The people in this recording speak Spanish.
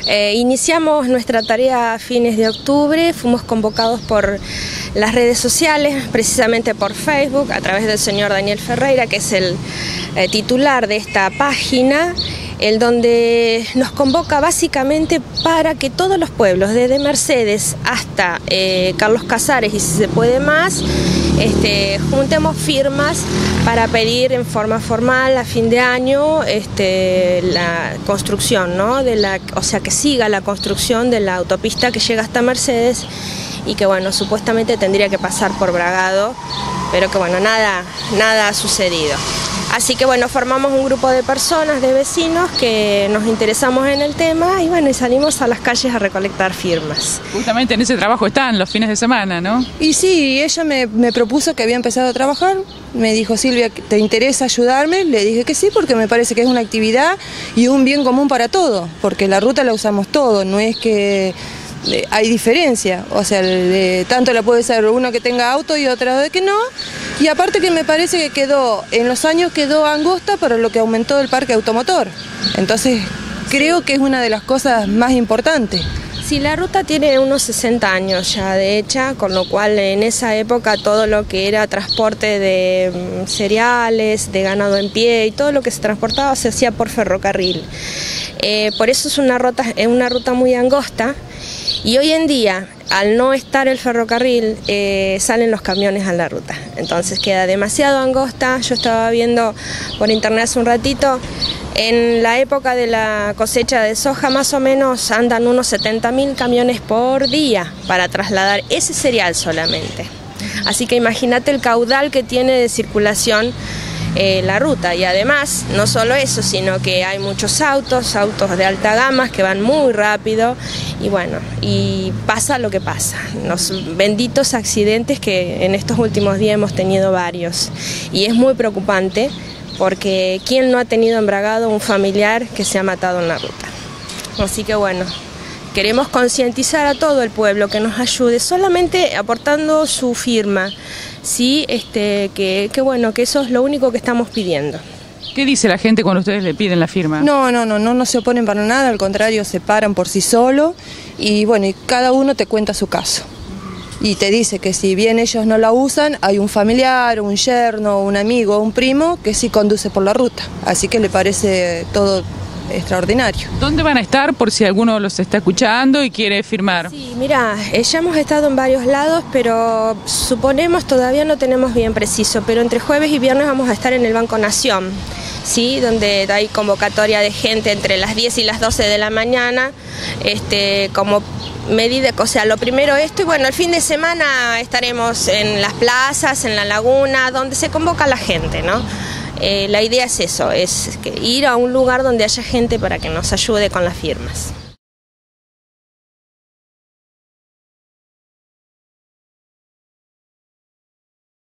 Iniciamos nuestra tarea a fines de octubre, fuimos convocados por las redes sociales, precisamente por Facebook, a través del señor Daniel Ferreira, que es el titular de esta página, el donde nos convoca básicamente para que todos los pueblos, desde Mercedes hasta Carlos Casares y si se puede más, juntemos firmas para pedir en forma formal a fin de año la construcción, ¿no? O sea, que siga la construcción de la autopista que llega hasta Mercedes y que bueno, supuestamente tendría que pasar por Bragado, pero que bueno, nada ha sucedido. Así que bueno, formamos un grupo de personas, de vecinos que nos interesamos en el tema y bueno, y salimos a las calles a recolectar firmas. Justamente en ese trabajo están los fines de semana, ¿no? Y sí, ella me propuso que había empezado a trabajar, me dijo: Silvia, ¿te interesa ayudarme? Le dije que sí, porque me parece que es una actividad y un bien común para todos, porque la ruta la usamos todos, no es que hay diferencia, o sea, tanto la puede ser uno que tenga auto y otra de que no, y aparte que me parece que en los años quedó angosta para lo que aumentó el parque automotor, entonces creo que es una de las cosas más importantes. Sí, la ruta tiene unos 60 años ya de hecha, con lo cual en esa época todo lo que era transporte de cereales, de ganado en pie y todo lo que se transportaba se hacía por ferrocarril. Por eso es una ruta muy angosta y hoy en día, al no estar el ferrocarril, salen los camiones a la ruta. Entonces queda demasiado angosta. Yo estaba viendo por internet hace un ratito, en la época de la cosecha de soja más o menos andan unos 70.000 camiones por día para trasladar ese cereal solamente. Así que imagínate el caudal que tiene de circulación la ruta, y además no solo eso, sino que hay muchos autos de alta gama que van muy rápido y bueno, y pasa lo que pasa, los benditos accidentes que en estos últimos días hemos tenido varios y es muy preocupante porque ¿quién no ha tenido en Bragado un familiar que se ha matado en la ruta? Así que bueno, queremos concientizar a todo el pueblo que nos ayude solamente aportando su firma. Sí, que bueno, que eso es lo único que estamos pidiendo. ¿Qué dice la gente cuando ustedes le piden la firma? No se oponen para nada, al contrario, se paran por sí solos y bueno, y cada uno te cuenta su caso. Y te dice que si bien ellos no la usan, hay un familiar, un yerno, un amigo, un primo que sí conduce por la ruta. Así que le parece todo extraordinario. ¿Dónde van a estar por si alguno los está escuchando y quiere firmar? Sí, mira, ya hemos estado en varios lados, pero suponemos, todavía no tenemos bien preciso, pero entre jueves y viernes vamos a estar en el Banco Nación, ¿sí? Donde hay convocatoria de gente entre las 10 y las 12 de la mañana, como medida, o sea, lo primero esto, y bueno, el fin de semana estaremos en las plazas, en la laguna, donde se convoca a la gente, ¿no? La idea es eso, es ir a un lugar donde haya gente para que nos ayude con las firmas.